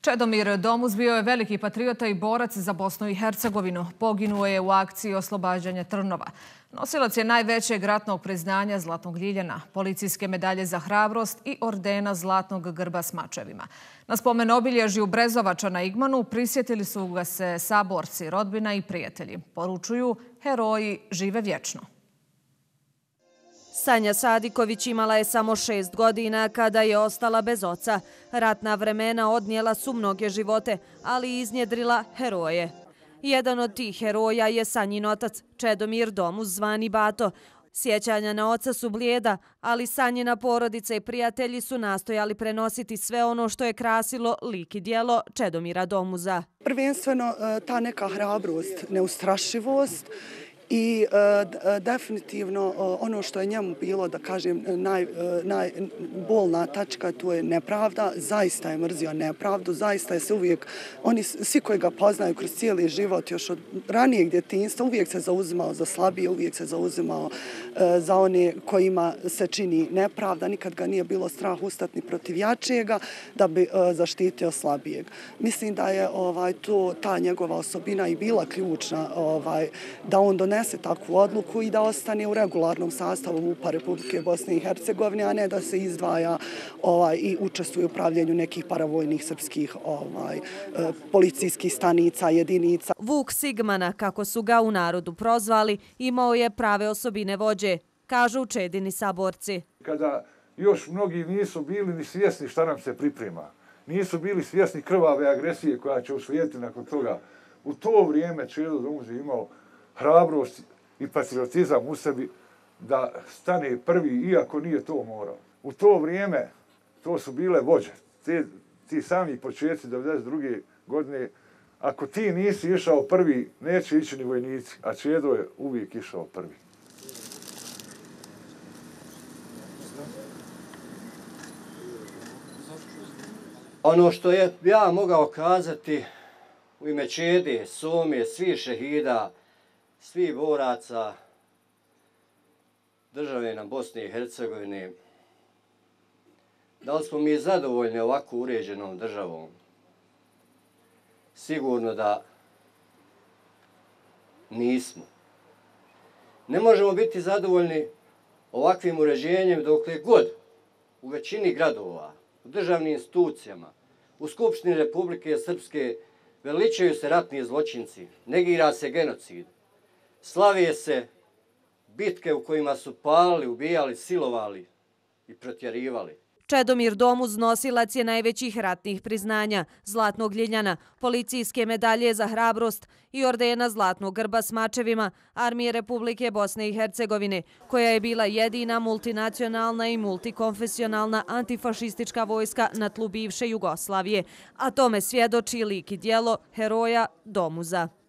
Čedomir Domuz bio je veliki patriota i borac za Bosnu i Hercegovinu. Poginuo je u akciji oslobađanja Trnova. Nosilac je najvećeg ratnog priznanja Zlatnog ljiljana, policijske medalje za hrabrost i ordena Zlatnog grba s mačevima. Na spomen obilježju Brezovača na Igmanu prisjetili su ga se saborci, rodbina i prijatelji. Poručuju, heroji žive vječno. Sanja Sadiković imala je samo 6 godina kada je ostala bez oca. Ratna vremena odnijela su mnoge živote, ali iznjedrila heroje. Jedan od tih heroja je Sanjin otac, Čedomir Domuz, zvani Bato. Sjećanja na oca su blijeda, ali Sanjina porodica i prijatelji su nastojali prenositi sve ono što je krasilo lik i djelo Čedomira Domuza. Prvenstveno ta neka hrabrost, neustrašivost i definitivno ono što je njemu bilo, da kažem, najbolna tačka, to je nepravda. Zaista je mrzio nepravdu, zaista je se uvijek, oni svi koji ga poznaju kroz cijeli život, još od ranijeg djetinjstva, uvijek se zauzimao za slabije, uvijek se zauzimao za one kojima se čini nepravda. Nikad ga nije bilo strah ustati protiv jačijega da bi zaštitio slabijeg. Mislim da je ta njegova osobina i bila ključna da on donese takvu odluku i da ostane u regularnom sastavu MUP-a Republike Bosne i Hercegovine, a ne da se izdvaja i učestvuje u upravljanju nekih paravojnih srpskih policijskih stanica, jedinica. Vuk Sigmana, kako su ga u narodu prozvali, imao je prave osobine vođe, kažu Čedini saborci. Kada još mnogi nisu bili ni svjesni šta nam se priprema, nisu bili svjesni krvave agresije koja će uslijediti nakon toga, u to vrijeme Čedo Domuz je imao hrabrost i patriotizam u sebi da stane prvi, iako nije to morao. U to vrijeme to su bile vođe. Ti sami početci 1992. godine, ako ti nisi išao prvi, neće ići ni vojnici, a Čedo je uvijek išao prvi. Ono što je ja mogao kazati u ime Čede, Some, svih šehida, svih boraca države na Bosne i Hercegovine, da li smo mi zadovoljni ovako uređenom državom? Sigurno da nismo. Ne možemo biti zadovoljni ovakvim uređenjem dokle god u većini gradova, u državnim institucijama, u Skupštini Republike Srpske veličaju se ratni zločinci, negira se genocid. Slavije se bitke u kojima su palili, ubijali, silovali i protjerivali. Čedomir Domuz nosilac je najvećih ratnih priznanja, Zlatnog ljiljana, policijske medalje za hrabrost i ordena Zlatnog grba s mačevima Armije Republike Bosne i Hercegovine, koja je bila jedina multinacionalna i multikonfesionalna antifašistička vojska na tlu bivše Jugoslavije, a tome svjedoči lik i djelo heroja Domuza.